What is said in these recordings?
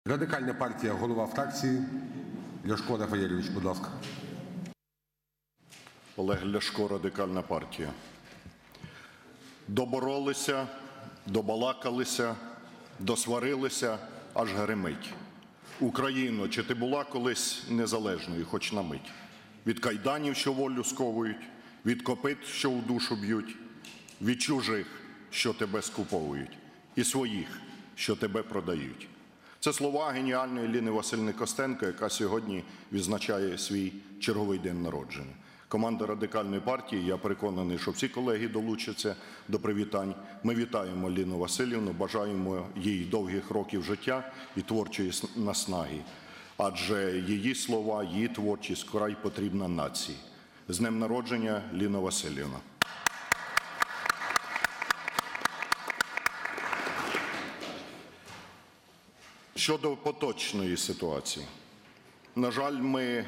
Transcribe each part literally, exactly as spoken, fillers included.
Радикальна партія, голова фракції Ляшко Рафаєльович, будь ласка. Олег Ляшко, Радикальна партія. Доборолися, добалакалися, досварилися, аж гримить. Україно, чи ти була колись незалежною, хоч на мить? Від кайданів, що волю сковують, від копит, що у душу б'ють, від чужих, що тебе скуповують, і своїх, що тебе продають. Це слова геніальної Ліни Василівни Костенко, яка сьогодні відзначає свій черговий день народження. Команда Радикальної партії, я переконаний, що всі колеги долучаться до привітань. Ми вітаємо Ліну Василівну, бажаємо їй довгих років життя і творчої наснаги. Адже її слова, її творчість вкрай потрібна нації. З днем народження, Ліна Василівна! Щодо поточної ситуації. На жаль, ми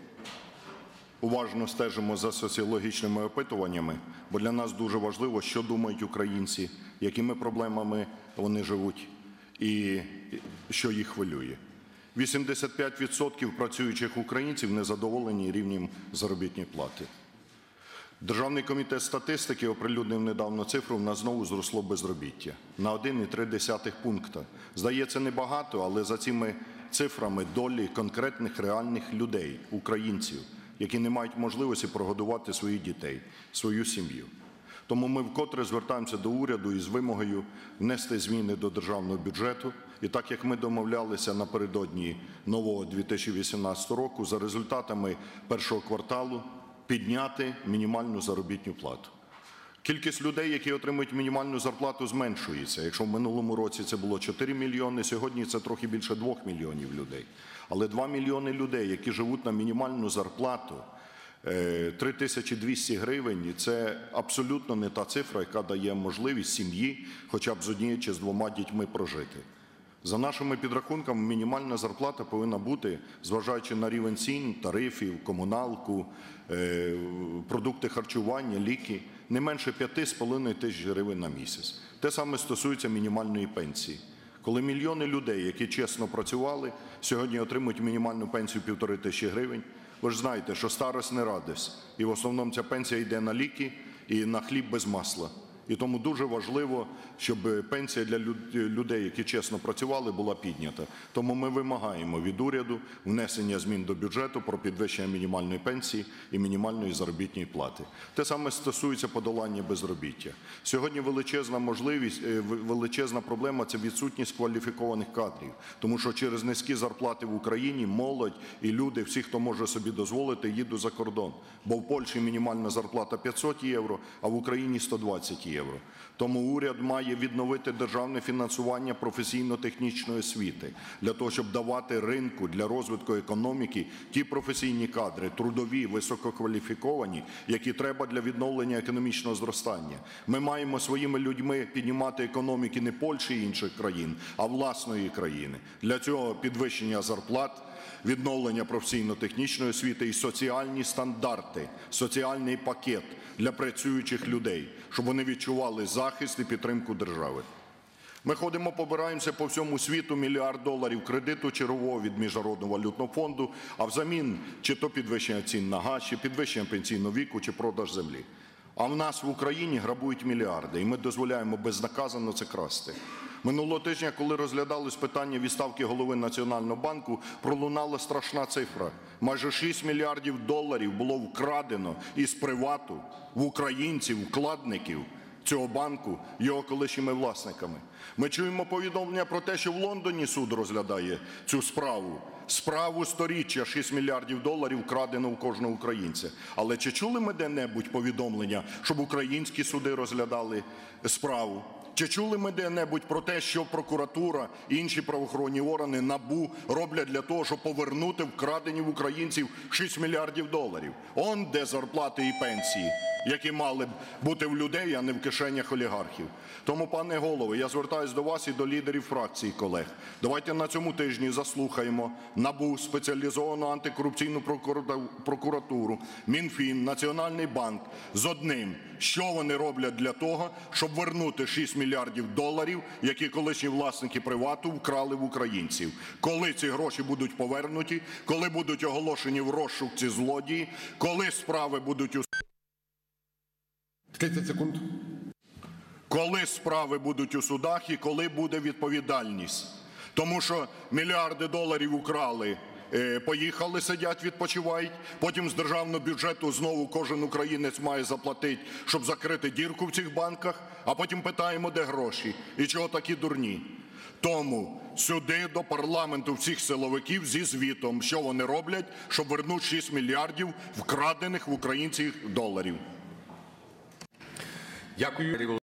уважно стежимо за соціологічними опитуваннями, бо для нас дуже важливо, що думають українці, якими проблемами вони живуть і що їх хвилює. вісімдесят п'ять відсотків працюючих українців незадоволені рівнем заробітної плати. Державний комітет статистики оприлюднив недавно цифру, в нас знову зросло безробіття на один цілих три десятих пункта. Здається, небагато, але за цими цифрами долі конкретних реальних людей, українців, які не мають можливості прогодувати своїх дітей, свою сім'ю. Тому ми вкотре звертаємося до уряду із вимогою внести зміни до державного бюджету. І так, як ми домовлялися напередодні нового дві тисячі вісімнадцятого року, за результатами першого кварталу підняти мінімальну заробітну плату. Кількість людей, які отримують мінімальну зарплату, зменшується. Якщо в минулому році це було чотири мільйони, сьогодні це трохи більше двох мільйонів людей. Але два мільйони людей, які живуть на мінімальну зарплату три тисячі двісті гривень – це абсолютно не та цифра, яка дає можливість сім'ї хоча б з однією чи з двома дітьми прожити. За нашими підрахунками, мінімальна зарплата повинна бути, зважаючи на рівень цін, тарифів, комуналку, продукти харчування, ліки, не менше п'яти з половиною тисяч гривень на місяць. Те саме стосується мінімальної пенсії. Коли мільйони людей, які чесно працювали, сьогодні отримують мінімальну пенсію півтори тисячі гривень, ви ж знаєте, що старость не радість. І в основному ця пенсія йде на ліки і на хліб без масла. І тому дуже важливо, щоб пенсія для людей, які чесно працювали, була піднята. Тому ми вимагаємо від уряду внесення змін до бюджету про підвищення мінімальної пенсії і мінімальної заробітної плати. Те саме стосується подолання безробіття. Сьогодні величезна можливість, величезна проблема – це відсутність кваліфікованих кадрів. Тому що через низькі зарплати в Україні молодь і люди, всі, хто може собі дозволити, їдуть за кордон. Бо в Польщі мінімальна зарплата п'ятсот євро, а в Україні сто двадцять євро. Тому уряд має відновити державне фінансування професійно-технічної освіти для того, щоб давати ринку для розвитку економіки ті професійні кадри, трудові, висококваліфіковані, які треба для відновлення економічного зростання. Ми маємо своїми людьми піднімати економіки не Польщі і інших країн, а власної країни. Для цього підвищення зарплат, відновлення професійно-технічної освіти і соціальні стандарти, соціальний пакет для працюючих людей, щоб вони відчували захист і підтримку держави. Ми ходимо, побираємося по всьому світу, мільярд доларів кредиту чергового від Міжнародного валютного фонду, а взамін чи то підвищення цін на газ, чи підвищення пенсійного віку, чи продаж землі. А в нас в Україні грабують мільярди, і ми дозволяємо безнаказано це красти. Минулого тижня, коли розглядалось питання відставки голови Національного банку, пролунала страшна цифра. Майже шість мільярдів доларів було вкрадено із привату в українців, вкладників цього банку, його колишніми власниками. Ми чуємо повідомлення про те, що в Лондоні суд розглядає цю справу. Справу сторіччя, шість мільярдів доларів вкрадено у кожного українця. Але чи чули ми де-небудь повідомлення, щоб українські суди розглядали справу? Чи чули ми де-небудь про те, що прокуратура і інші правоохоронні органи, НАБУ роблять для того, щоб повернути вкрадені в українців шість мільярдів доларів? Он де зарплати і пенсії. які мали б бути в людей, а не в кишенях олігархів. Тому, пане голово, я звертаюсь до вас і до лідерів фракцій, колег. Давайте на цьому тижні заслухаємо НАБУ, Спеціалізовану антикорупційну прокуратуру, Мінфін, Національний банк з одним, що вони роблять для того, щоб вернути шість мільярдів доларів, які колишні власники «Привату» вкрали в українців. Коли ці гроші будуть повернуті, коли будуть оголошені в розшук ці злодії, коли справи будуть у тридцять секунд. Коли справи будуть у судах і коли буде відповідальність. Тому що мільярди доларів украли, е, поїхали, сидять, відпочивають, потім з державного бюджету знову кожен українець має заплатити, щоб закрити дірку в цих банках, а потім питаємо, де гроші і чого такі дурні. Тому сюди, до парламенту, всіх силовиків зі звітом, що вони роблять, щоб вернути шість мільярдів вкрадених в українців доларів. Дякую.